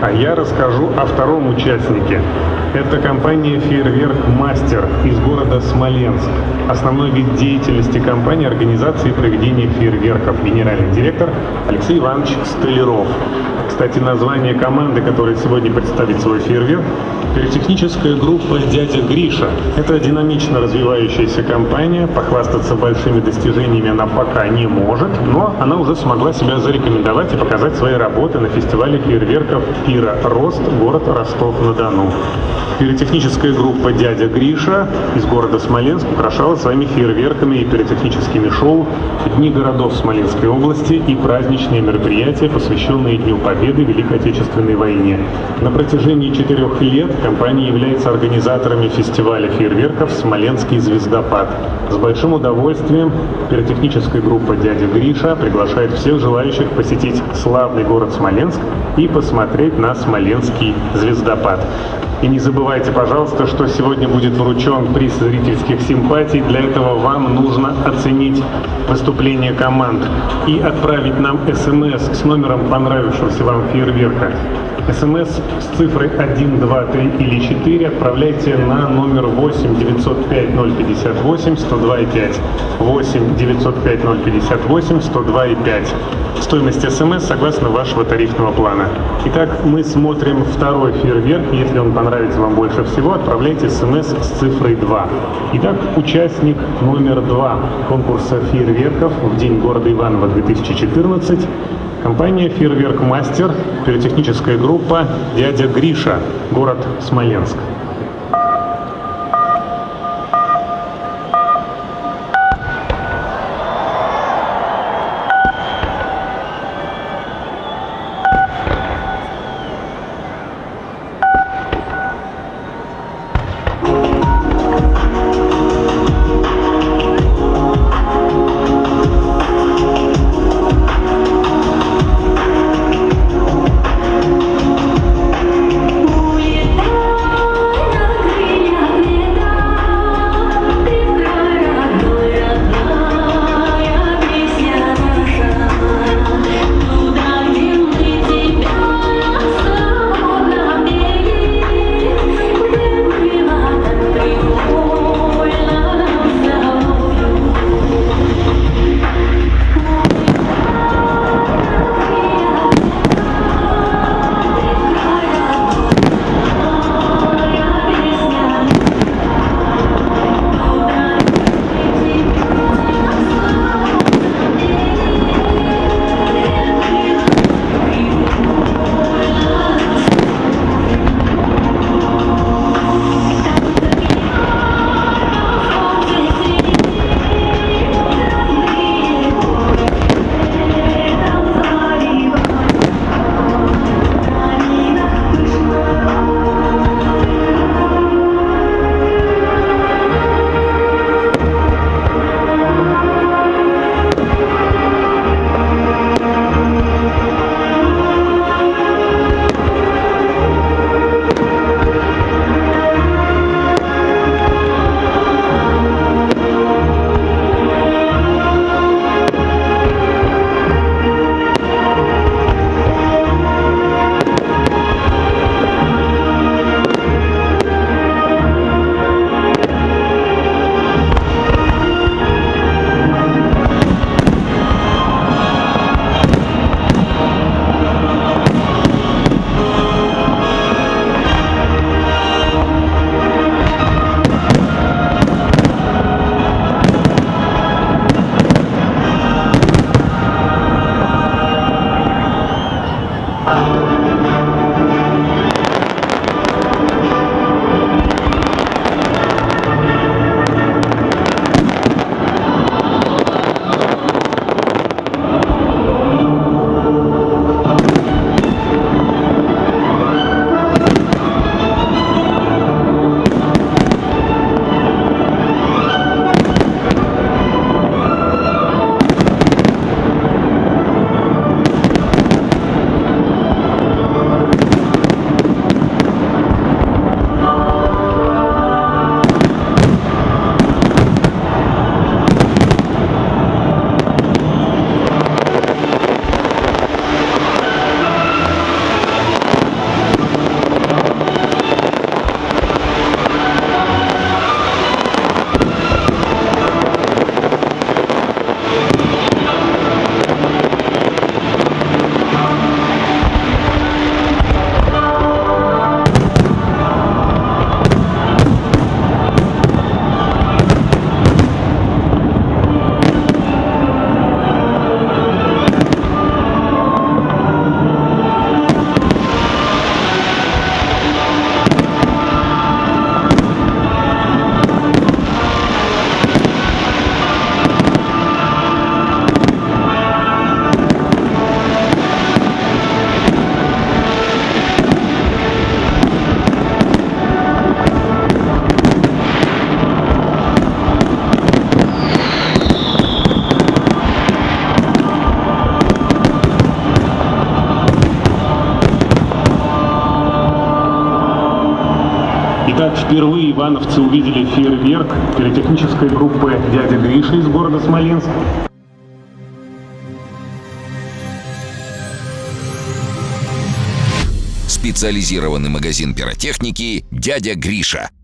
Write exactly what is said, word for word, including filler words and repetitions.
А я расскажу о втором участнике. Это компания «Фейерверк Мастер» из города Смоленск. Основной вид деятельности компании – организация и проведение фейерверков. Генеральный директор Алексей Иванович Столяров. Кстати, название команды, которая сегодня представит свой фейерверк – пиротехническая группа «Дядя Гриша». Это динамично развивающаяся компания. Похвастаться большими достижениями она пока не может, но она уже смогла себя зарекомендовать и показать свои работы на фестивале фейерверков «Пиро Рост», город Ростов-на-Дону. Пиротехническая группа «Дядя Гриша» из города Смоленск украшала своими фейерверками и пиротехническими шоу дни городов Смоленской области и праздничные мероприятия, посвященные Дню Победы в Великой Отечественной войне. На протяжении четырех лет компания является организаторами фестиваля фейерверков «Смоленский звездопад». С большим удовольствием пиротехническая группа «Дядя Гриша» приглашает всех желающих посетить славный город Смоленск и посмотреть на Смоленский звездопад. И не забывайте, пожалуйста, что сегодня будет вручен приз зрительских симпатий. Для этого вам нужно оценить выступление команд и отправить нам смс с номером понравившегося вам фейерверка. СМС с цифрой один, два, три или четыре отправляйте на номер восемь девятьсот пять ноль пятьдесят восемь сто два и пять. восемь девятьсот пять ноль пятьдесят восемь сто два и пять. Стоимость СМС согласно вашего тарифного плана. Итак, мы смотрим второй фейерверк. Если он понравится вам больше всего, отправляйте СМС с цифрой два. Итак, участник номер два конкурса фейерверков в День города Иваново две тысячи четырнадцать. Компания «Фейерверк Мастер», пиротехническая группа «Дядя Гриша», город Смоленск. Итак, впервые ивановцы увидели фейерверк пиротехнической группы «Дядя Гриша» из города Смоленск. Специализированный магазин пиротехники «Дядя Гриша».